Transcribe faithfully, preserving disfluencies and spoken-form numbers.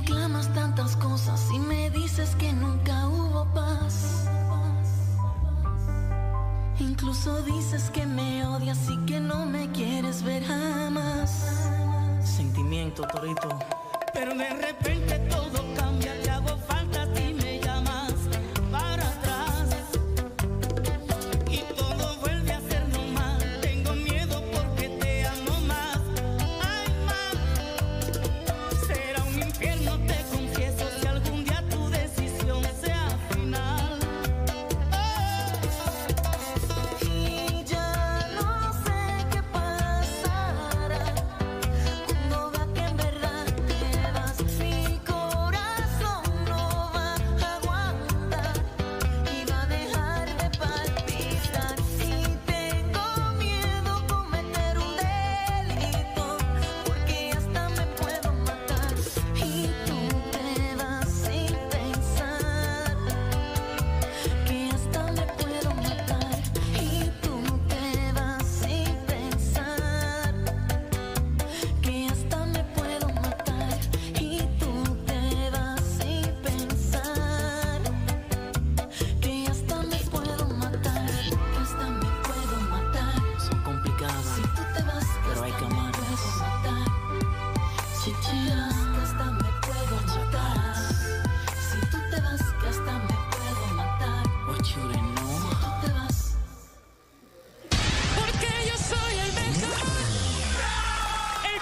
reclamas tantas cosas y me dices que nunca hubo paz. Incluso dices que me odias y que no me quieres ver jamás. Sentimiento, Torito. Pero de repente todo cambia, te hago falta y me llamas para atrás. Y todo vuelve a ser normal. Tengo miedo porque te amo más. Ay, más. Será un infierno, te confieso, si algún día tu decisión sea final. Oh. Y ya no sé qué pasará cuando vea que en verdad te vas. Mi corazón no va a aguantar y va a dejar de palpitar. Y tengo miedo cometer un delito porque hasta me puedo matar. Y tú te vas sin pensar que hasta me puedo matar. Y tú te vas sin pensar que hasta me puedo matar. Y tú te vas sin pensar que hasta me puedo matar. Que hasta me puedo matar. Son complicadas, Si tú te vas, pero hay que amar. puedo matar. Chichi.